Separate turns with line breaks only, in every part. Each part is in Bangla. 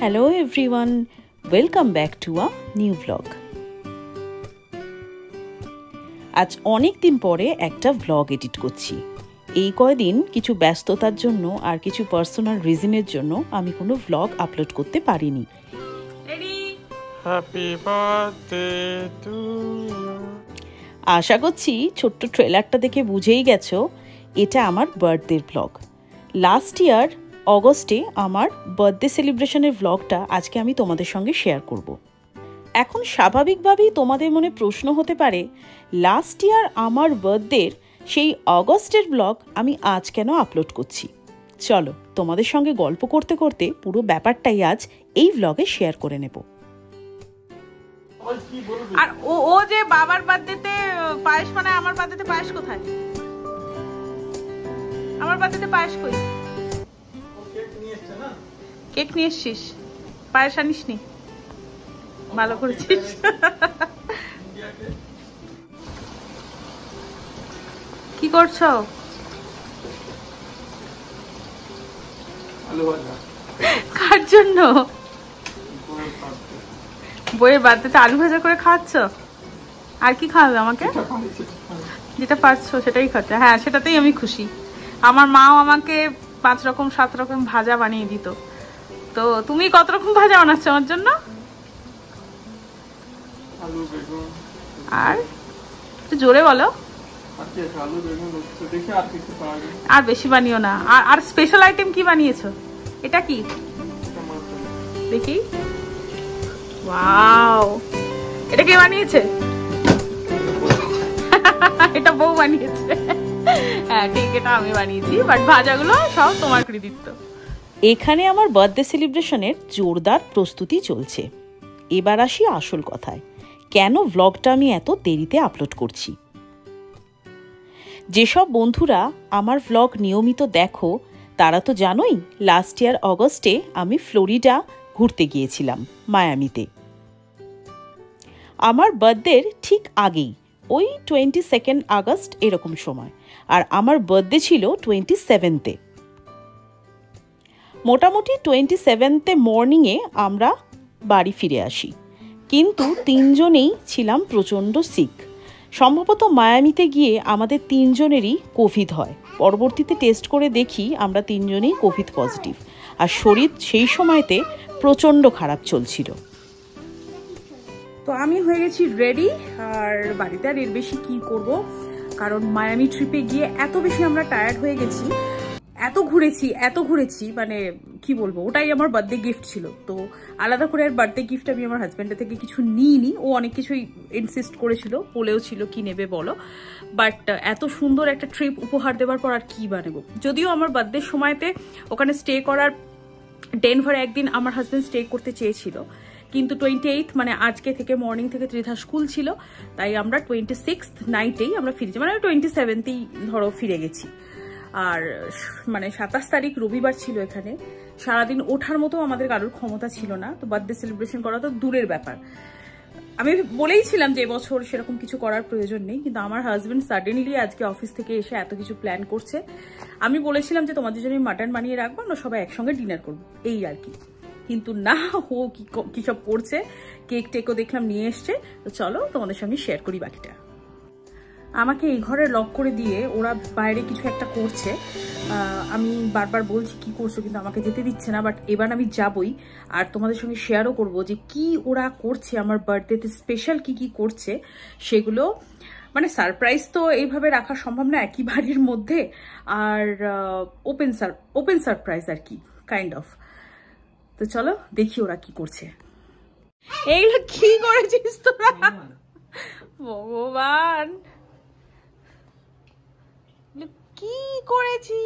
Hello everyone, welcome back to a new vlog. আজ অনেক দিন পরে একটা ভ্লগ এডিট করছি। এই কয়দিন কিছু ব্যস্ততার জন্য আর কিছু পার্সোনাল রিজনের জন্য আমি কোনো ভ্লগ আপলোড করতে পারিনি।
Happy birthday to you.
আশা করছি ছোট্ট ট্রেলারটা দেখে বুঝেই গেছো এটা আমার বার্থডের ভ্লগ। লাস্ট ইয়ার অগস্টে আমার বার্থডে সেলিব্রেশনের ভ্লগটা আজকে আমি তোমাদের সঙ্গে শেয়ার করব। এখন স্বাভাবিকভাবেই তোমাদের মনে প্রশ্ন হতে পারে, লাস্ট ইয়ার আমার বার্থডের সেই অগস্টের ভ্লগ আমি আজ কেন আপলোড করছি। চলো তোমাদের সঙ্গে গল্প করতে করতে পুরো ব্যাপারটাই আজ এই ভ্লগে শেয়ার করে নেব।
আর ও যে বাবার বার্থডেতে পায়েস বানায়, আমার বার্থডেতে পায়েস কোথায়? আমার বার্থডেতে পায়েস কই? কেক নিয়ে এসছিস, পায়েস আনিসনি? ভালো করেছিস। কি করছো? কার জন্য? বইয়ের বার্থডেতে আলু ভাজা করে খাওয়াচ্ছ? আর কি খাওয়াবে আমাকে? যেটা পারছো সেটাই খাচ্ছে। হ্যাঁ, সেটাতেই আমি খুশি। আমার মাও আমাকে 5 রকম 7 রকম ভাজা বানিয়ে দিত। তো তুমি কত রকম ভাজা বানাচ্ছ আমার জন্য? আর একটু জোরে বলো। আর বেশি বানিও না। আর স্পেশাল আইটেম কি বানিয়েছো? এটা কি দেখি। ওয়াও, এটা কে বানিয়েছে? এটা বউ বানিয়েছে। হ্যাঁ ঠিক, এটা আমি বানিয়েছি, বাট ভাজাগুলো সব তোমার কৃতিত্ব।
এখানে আমার বার্থডে সেলিব্রেশনের জোরদার প্রস্তুতি চলছে। এবার আসি আসল কথায়, কেন ভ্লগটা আমি এত দেরিতে আপলোড করছি। যেসব বন্ধুরা আমার ভ্লগ নিয়মিত দেখো তারা তো জানোই, লাস্ট ইয়ার অগস্টে আমি ফ্লোরিডা ঘুরতে গিয়েছিলাম, মায়ামিতে। আমার বার্থডের ঠিক আগেই, ওই 22 আগস্ট এরকম সময়, আর আমার বার্থডে ছিল 27-এ। মোটামুটি 27-এ মর্নিংয়ে আমরা বাড়ি ফিরে আসি, কিন্তু 3 জনেই ছিলাম প্রচণ্ড সিক। সম্ভবত মায়ামিতে গিয়ে আমাদের 3 জনেরই কোভিড হয়। পরবর্তীতে টেস্ট করে দেখি আমরা 3 জনেই কোভিড পজিটিভ, আর শরীর সেই সময়তে প্রচণ্ড খারাপ চলছিল।
তো আমি হয়ে গেছি রেডি, আর বাড়িতে আর এর বেশি কি করব, কারণ মায়ামি ট্রিপে গিয়ে এত বেশি আমরা টায়ার্ড হয়ে গেছি, এত ঘুরেছি মানে কি বলবো। ওটাই আমার বার্থডে গিফট ছিল, তো আলাদা করে আর বার্থডে গিফট আমি আমার হাজব্যান্ডের থেকে কিছু নিইনি। ও অনেক কিছুই ইনসিস্ট করেছিল, বলেও ছিল কি নেবে বলো, বাট এত সুন্দর একটা ট্রিপ উপহার দেওয়ার পর আর কি বানাবো। যদিও আমার বার্থডের সময়তে ওখানে স্টে করার, ডেনভারে একদিন আমার হাজব্যান্ড স্টে করতে চেয়েছিল, কিন্তু 28 মানে আজকে থেকে মর্নিং থেকে ত্রিধা স্কুল ছিল, তাই আমরা 26 নাইটেই আমরা ফিরেছি, মানে 27তেই ধরো ফিরে গেছি। আর মানে 27 তারিখ রবিবার ছিল। এখানে সারাদিন ওঠার মতো আমাদের কারোর ক্ষমতা ছিল না, তো বার্থডে সেলিব্রেশন করা তো দূরের ব্যাপার। আমি বলেইছিলাম যে এবছর সেরকম কিছু করার প্রয়োজন নেই, কিন্তু আমার হাজব্যান্ড সাডেনলি আজকে অফিস থেকে এসে এত কিছু প্ল্যান করছে। আমি বলেছিলাম যে তোমাদের জন্য মাটন বানিয়ে রাখবো, আমরা সবাই একসঙ্গে ডিনার করবো, এই আর কি। কিন্তু না, ও কি সব করছে। কেক টেকও দেখলাম নিয়ে এসছে। তো চলো তোমাদের সঙ্গে শেয়ার করি বাকিটা। আমাকে এই ঘরে লক করে দিয়ে ওরা বাইরে কিছু একটা করছে। আমি বারবার বলছি কি করছো, কিন্তু আমাকে যেতে দিচ্ছে না, বাট এবার আমি যাবই, আর তোমাদের সঙ্গে শেয়ারও করব যে কি ওরা করছে আমার বার্থডেতে, স্পেশাল কি করছে সেগুলো। সারপ্রাইজ তো এইভাবে রাখা সম্ভব না একই বাড়ির মধ্যে, আর ওপেন সারপ্রাইজ আর কি, কাইন্ড অফ। তো চলো দেখি ওরা কি করছে। এইগুলো কি করেছিস তোরা? ভগবান, কি করেছিস?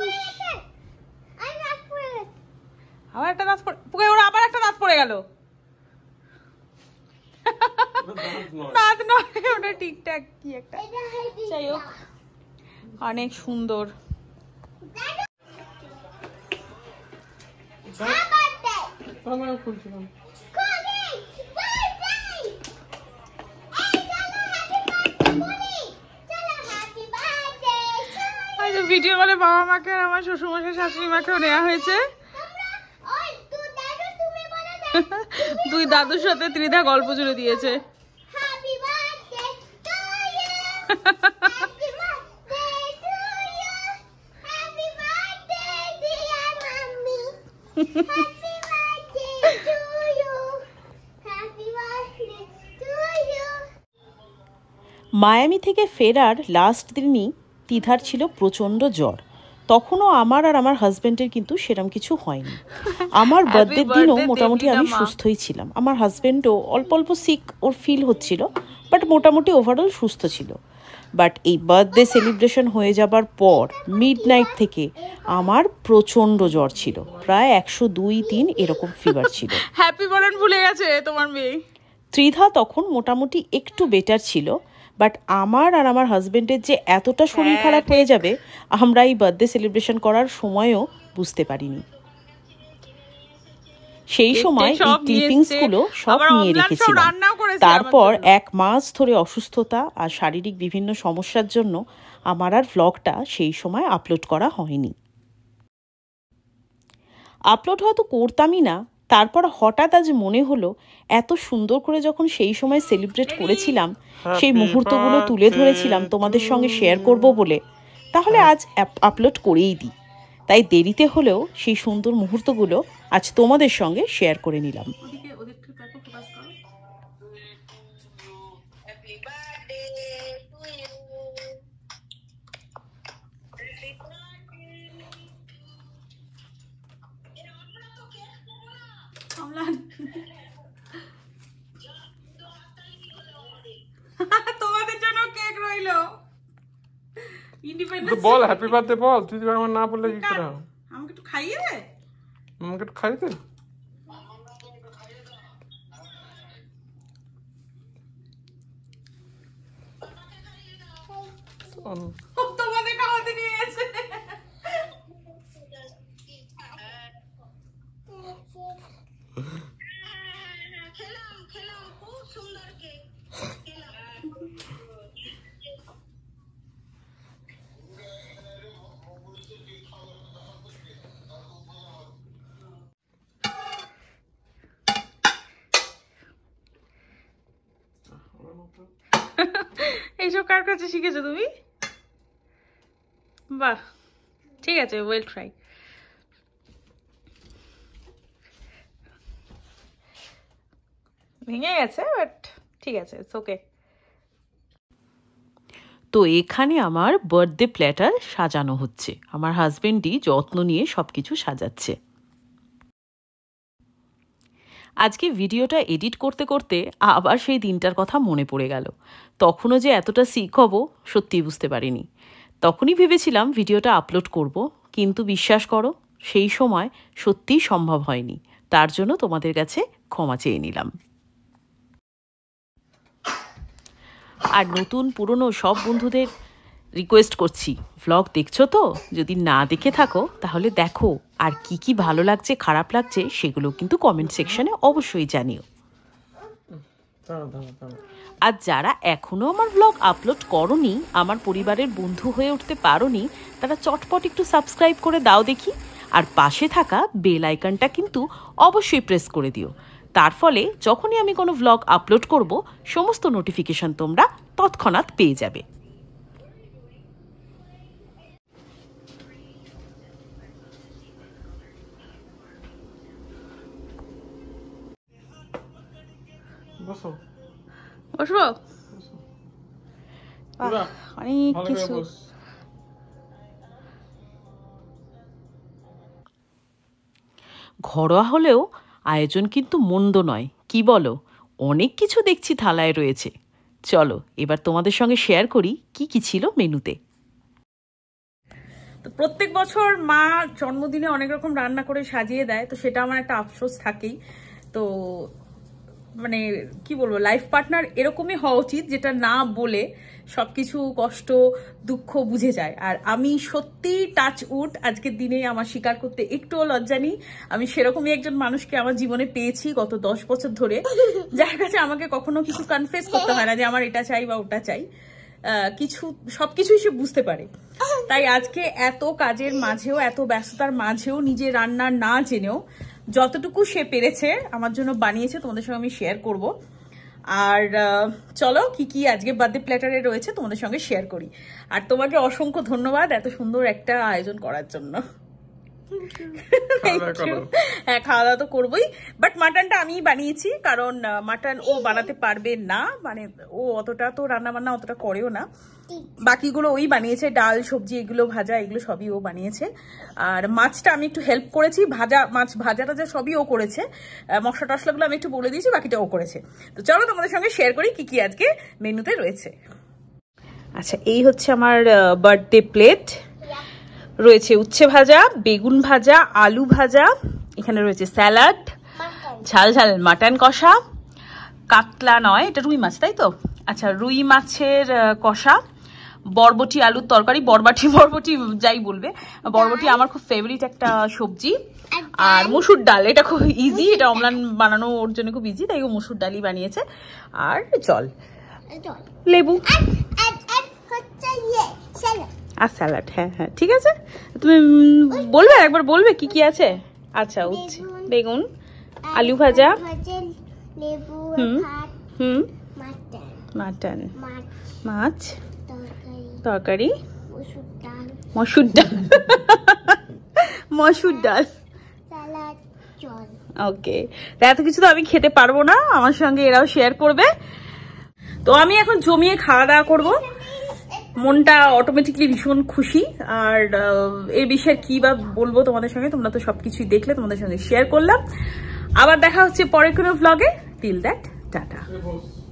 আবার একটা দাঁত পড়ে, ওরা আবার একটা দাঁত পড়ে গেল। দাঁত নয়, ওটা ঠিকঠাক কি একটা, যাই হোক অনেক সুন্দর। ভিডিও বলে বাবা মাকে আর আমার শ্বশুরমশাই শাশুড়ি মাকেও নেওয়া হয়েছে। দুই দাদুর সাথে ত্রিধা গল্প জুড়ে দিয়েছে।
মায়ামি থেকে ফেরার লাস্ট দিনই তিধার ছিল প্রচণ্ড জ্বর। তখনও আমার আর আমার হাজব্যান্ডের কিন্তু সেরকম কিছু হয়নি। আমার বার্থডের দিনও মোটামুটি আমি সুস্থই ছিলাম। আমার হাজব্যান্ডও অল্প অল্প সিক ওর ফিল হচ্ছিল, বাট মোটামুটি ওভারঅল সুস্থ ছিল। বাট এই বার্থডে সেলিব্রেশন হয়ে যাবার পর মিডনাইট থেকে আমার প্রচণ্ড জ্বর ছিল, প্রায় 102-3 এরকম ফিভার ছিল।
হ্যাপি বার্থডে ভুলে গেছে তোমার মেয়ে।
ত্রিধা তখন মোটামুটি একটু বেটার ছিল, বাট আমার আর আমার হাজবেন্ডের যে এতটা শরীর খারাপ হয়ে যাবে আমরা এই বার্থডে সেলিব্রেশন করার সময়ও বুঝতে পারিনি। সেই সময় এই ক্লিপিংসগুলো সব নিয়ে রেখেছিলাম। তারপর 1 মাস ধরে অসুস্থতা আর শারীরিক বিভিন্ন সমস্যার জন্য আমার আর ভ্লগটা সেই সময় আপলোড করা হয়নি। আপলোড হয়তো করতামই না। তারপর হঠাৎ আজ মনে হলো এত সুন্দর করে যখন সেই সময় সেলিব্রেট করেছিলাম, সেই মুহূর্তগুলো তুলে ধরেছিলাম তোমাদের সঙ্গে শেয়ার করব বলে, তাহলে আজ আপলোড করেই দিই। তাই দেরিতে হলেও সেই সুন্দর মুহূর্তগুলো আজ তোমাদের সঙ্গে শেয়ার করে নিলাম।
তোমাদের জন্য কেক রইলো।
বল হ্যাপি বার্থডে বল, তুই আমার না বললে কি করে?
আমাকে একটু খাইয়ে দে।
আমাকে একটু খাইয়ে দে।
তোমাদের খাওয়াতে নিয়ে গেছে। এইসব কার কাছে শিখেছো তুমি? বাহ, ঠিক আছে, ওয়েল ট্রাই। ভেঙে গেছে, বাট ঠিক আছে, ইটস ওকে।
তো এখানে আমার বার্থডে প্ল্যাটার সাজানো হচ্ছে। আমার হাজবেন্ডই যত্ন নিয়ে সব কিছু সাজাচ্ছে। আজকে ভিডিওটা এডিট করতে করতে আবার সেই দিনটার কথা মনে পড়ে গেল। তখনও যে এতটা সিক হব সত্যিই বুঝতে পারিনি। তখনই ভেবেছিলাম ভিডিওটা আপলোড করব, কিন্তু বিশ্বাস করো সেই সময় সত্যিই সম্ভব হয়নি। তার জন্য তোমাদের কাছে ক্ষমা চেয়ে নিলাম। আর নতুন পুরনো সব বন্ধুদের রিকোয়েস্ট করছি, ভ্লগ দেখছো তো? যদি না দেখে থাকো তাহলে দেখো, আর কি কি ভালো লাগছে খারাপ লাগছে সেগুলো কিন্তু কমেন্ট সেকশনে অবশ্যই জানিও। আর যারা এখনো আমার ভ্লগ আপলোড করোনি, আমার পরিবারের বন্ধু হয়ে উঠতে পারোনি, তারা চটপট একটু সাবস্ক্রাইব করে দাও দেখি। আর পাশে থাকা বেল আইকনটা কিন্তু অবশ্যই প্রেস করে দিও। তার ফলে যখনই আমি কোনো ভ্লগ আপলোড করব সমস্ত নোটিফিকেশন তোমরা তৎক্ষণাৎ পেয়ে যাবে।
বসো,
বসবো? অনেক কিছু।
ঘরোয়া হলেও আয়োজন কিন্তু মন্দ নয়, কি বলো? অনেক কিছু দেখছি থালায় রয়েছে। চলো এবার তোমাদের সঙ্গে শেয়ার করি কি কি ছিল মেনুতে।
তো প্রত্যেক বছর মা জন্মদিনে অনেক রকম রান্না করে সাজিয়ে দেয়, তো সেটা আমার একটা আফসোস থাকেই। তো মানে কি বলবো, লাইফ পার্টনার এরকমই হওয়া উচিত যেটা না বলে সবকিছু কষ্ট দুঃখ বুঝে যায়। আর আমি সত্যি টাচ উড আজকের দিনে আমার স্বীকার করতে একটুও লজ্জা নেই, আমি সেরকমই একজন মানুষকে আমার জীবনে পেয়েছি গত 10 বছর ধরে, যার কাছে আমাকে কখনো কিছু কনফেস করতে হয় না যে আমার এটা চাই বা ওটা চাই। সবকিছুই সে বুঝতে পারে। তাই আজকে এত কাজের মাঝেও, এত ব্যস্ততার মাঝেও, নিজে রান্না না জেনেও যতটুকু সে পেরেছে আমার জন্য বানিয়েছে, তোমাদের সঙ্গে আমি শেয়ার করব। আর চলো কি কি আজকে বার্থডে প্ল্যাটারে রয়েছে তোমাদের সঙ্গে শেয়ার করি। আর তোমাকে অসংখ্য ধন্যবাদ এত সুন্দর একটা আয়োজন করার জন্য। হ্যাঁ, খাওয়া দাওয়া তো করবোই, বাট মাটনটা আমি বানিয়েছি, কারণ মাটন ও বানাতে পারবে না, মানে ও অতটা তো রান্না বান্না অতটা করেও না, বাকিগুলো ওই বানিয়েছে, ডাল সবজি এগুলো ভাজা এগুলো সবই ও বানিয়েছে। আর মাছটা আমি একটু হেল্প করেছি, মাছ ভাজা টাজা সবই ও করেছে, মশলা টশলাগুলো আমি একটু বলে দিয়েছি, বাকিটা ও করেছে। তো চলো তোমাদের সঙ্গে শেয়ার করি কি কি আজকে মেনুতে রয়েছে। আচ্ছা, এই হচ্ছে আমার বার্থডে প্লেট। রয়েছে উচ্ছে ভাজা, বেগুন ভাজা, আলু ভাজা, এখানে রয়েছে স্যালাড, ঝাল ঝাল মাটন কষা, কাতলা নয় এটা রুই মাছ, তাই তো? আচ্ছা, রুই মাছের কষা, বরবটি আলুর তরকারি, বরবটি যাই বলবে, বরবটি আমার খুব ফেভারিট একটা সবজি, আর মসুর ডাল, এটা খুব ইজি, এটা অম্লান বানানো ওর জন্য খুব ইজি, তাই ও মসুর ডালই বানিয়েছে, আর জল, লেবু আর স্যালাড। হ্যাঁ হ্যাঁ ঠিক আছে, তুমি বলবে একবার, বলবে কি কি আছে? আচ্ছা, উচ্ছে, বেগুন, আলু ভাজা, মাটন, মাছ, তরকারি, মসুর ডাল, ওকে। এত কিছু তো আমি খেতে পারবো না, আমার সঙ্গে এরাও শেয়ার করবে। তো আমি এখন জমিয়ে খাওয়া দাওয়া করবো, মনটা অটোমেটিকলি ভীষণ খুশি। আর এই বিষয়ে কি বা বলবো তোমাদের সঙ্গে, তোমরা তো সবকিছুই দেখলে, তোমাদের সঙ্গে শেয়ার করলাম। আবার দেখা হচ্ছে পরের কোনো ভ্লগে। Till that, tata.